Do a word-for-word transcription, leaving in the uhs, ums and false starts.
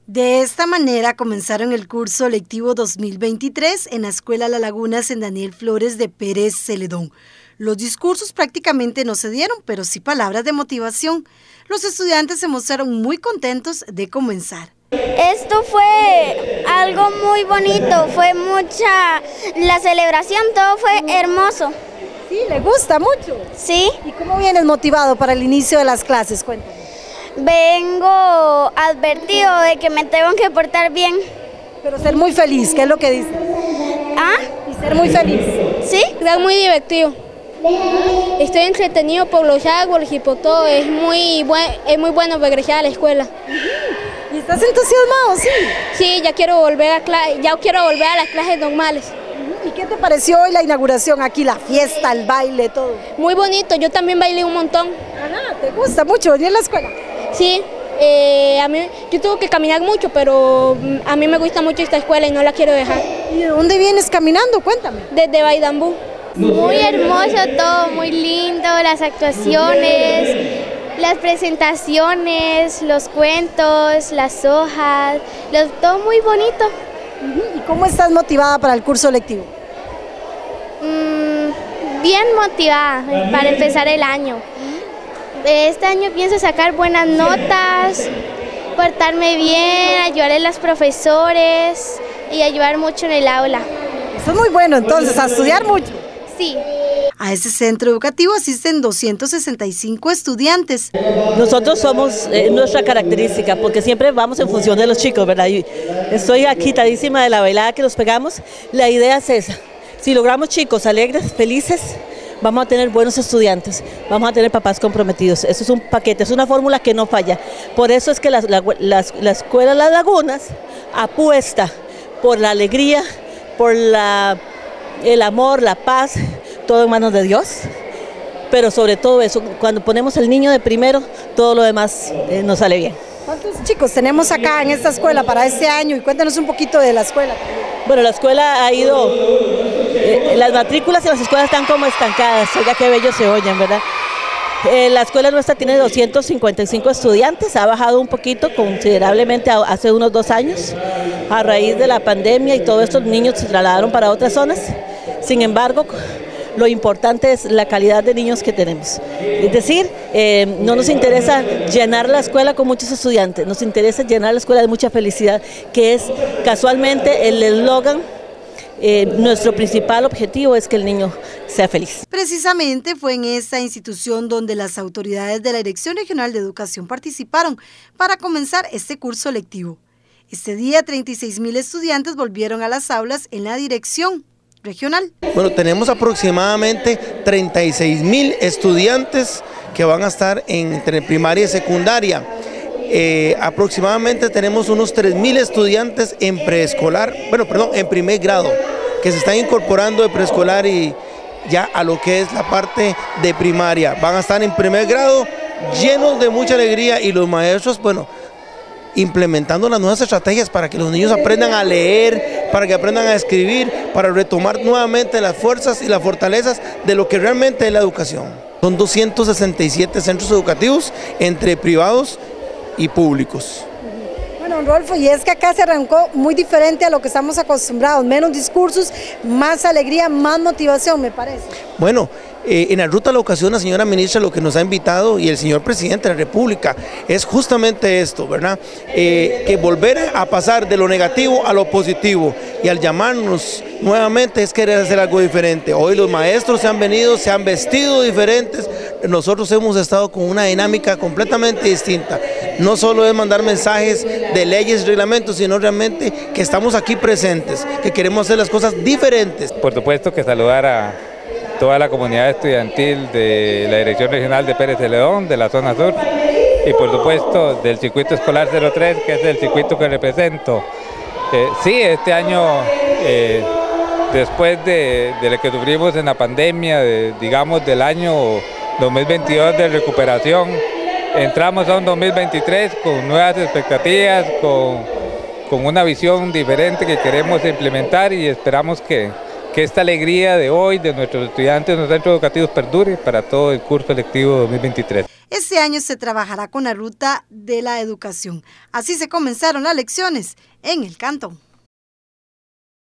De esta manera comenzaron el curso lectivo dos mil veintitrés en la Escuela La Lagunas en Daniel Flores de Pérez Celedón. Los discursos prácticamente no se dieron, pero sí palabras de motivación. Los estudiantes se mostraron muy contentos de comenzar. Esto fue algo muy bonito, fue mucha, la celebración, todo fue hermoso. Sí, ¿le gusta mucho? Sí. ¿Y cómo vienes motivado para el inicio de las clases? Cuéntame. Vengo advertido de que me tengo que portar bien. Pero ser muy feliz, ¿qué es lo que dices? ¿Ah? Y ser muy feliz. Sí. Es muy divertido. Estoy entretenido por los árboles y por todo. Es muy, buen, es muy bueno regresar a la escuela. ¿Y estás entusiasmado? Sí. Sí, ya quiero volver a clase, ya quiero volver a las clases normales. ¿Y qué te pareció hoy la inauguración aquí, la fiesta, el baile, todo? Muy bonito, yo también bailé un montón. Ajá, ¿te gusta mucho venir a la escuela? Sí, eh, a mí, yo tuve que caminar mucho, pero a mí me gusta mucho esta escuela y no la quiero dejar. ¿Y de dónde vienes caminando? Cuéntame. Desde Baidambú. Muy hermoso todo, muy lindo, las actuaciones, las presentaciones, los cuentos, las hojas, los, todo muy bonito. ¿Y cómo estás motivada para el curso lectivo? Mm, bien motivada para empezar el año. Este año pienso sacar buenas notas, portarme bien, ayudar a los profesores y ayudar mucho en el aula. Eso es muy bueno, entonces, a estudiar mucho. Sí. A ese centro educativo asisten doscientos sesenta y cinco estudiantes. Nosotros somos eh, nuestra característica, porque siempre vamos en función de los chicos, ¿verdad? Y estoy agitadísima de la bailada que nos pegamos. La idea es esa: si logramos chicos alegres, felices, vamos a tener buenos estudiantes, vamos a tener papás comprometidos. Eso es un paquete, es una fórmula que no falla. Por eso es que la, la, la, la Escuela Las Lagunas apuesta por la alegría, por la, el amor, la paz, todo en manos de Dios. Pero sobre todo eso, cuando ponemos el niño de primero, todo lo demás eh, nos sale bien. ¿Cuántos chicos tenemos acá en esta escuela para este año? Y cuéntanos un poquito de la escuela. Bueno, la escuela ha ido, eh, las matrículas en las escuelas están como estancadas, oiga qué bello se oyen, ¿verdad? Eh, la escuela nuestra tiene doscientos cincuenta y cinco estudiantes, ha bajado un poquito considerablemente a, hace unos dos años, a raíz de la pandemia y todos estos niños se trasladaron para otras zonas. Sin embargo, lo importante es la calidad de niños que tenemos. Es decir, eh, no nos interesa llenar la escuela con muchos estudiantes, nos interesa llenar la escuela de mucha felicidad, que es casualmente el eslogan. Eh, nuestro principal objetivo es que el niño sea feliz. Precisamente fue en esta institución donde las autoridades de la Dirección Regional de Educación participaron para comenzar este curso lectivo. Este día, treinta y seis mil estudiantes volvieron a las aulas en la dirección regional. Bueno, tenemos aproximadamente treinta y seis mil estudiantes que van a estar entre primaria y secundaria. Eh, aproximadamente tenemos unos tres mil estudiantes en preescolar, bueno, perdón, en primer grado, que se están incorporando de preescolar y ya a lo que es la parte de primaria. Van a estar en primer grado llenos de mucha alegría y los maestros, bueno, implementando las nuevas estrategias para que los niños aprendan a leer, para que aprendan a escribir, para retomar nuevamente las fuerzas y las fortalezas de lo que realmente es la educación. Son doscientos sesenta y siete centros educativos entre privados y públicos. Bueno, Rodolfo, y es que acá se arrancó muy diferente a lo que estamos acostumbrados, menos discursos, más alegría, más motivación, me parece. Bueno, eh, en la ruta a la ocasión la señora ministra lo que nos ha invitado y el señor presidente de la República es justamente esto, ¿verdad? Eh, que volver a pasar de lo negativo a lo positivo y al llamarnos nuevamente es querer hacer algo diferente. Hoy los maestros se han venido, se han vestido diferentes, nosotros hemos estado con una dinámica completamente distinta. No solo es mandar mensajes de leyes y reglamentos, sino realmente que estamos aquí presentes, que queremos hacer las cosas diferentes. Por supuesto que saludar a toda la comunidad estudiantil de la Dirección Regional de Pérez Celedón, de la zona sur, y por supuesto del circuito escolar cero tres, que es el circuito que represento. Eh, sí, este año, eh, después de, de lo que sufrimos en la pandemia, de, digamos del año dos mil veintidós de recuperación, entramos a un dos mil veintitrés con nuevas expectativas, con, con una visión diferente que queremos implementar y esperamos que, que esta alegría de hoy de nuestros estudiantes en los centros educativos perdure para todo el curso lectivo dos mil veintitrés. Este año se trabajará con la ruta de la educación. Así se comenzaron las lecciones en el cantón.